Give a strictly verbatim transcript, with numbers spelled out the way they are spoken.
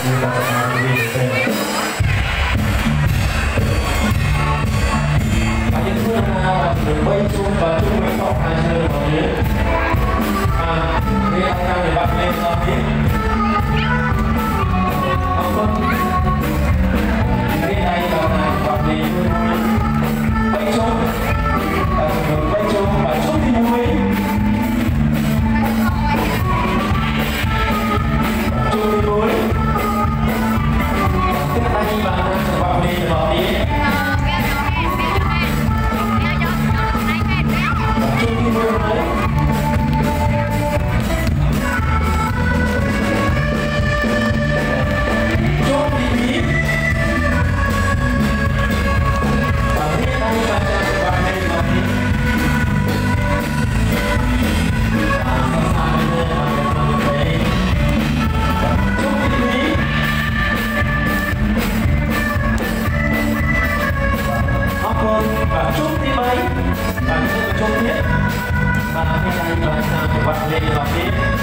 và chúc tí mấy và chúc chúc tiếp và hôm nay là sao các bạn lên vào tiếp.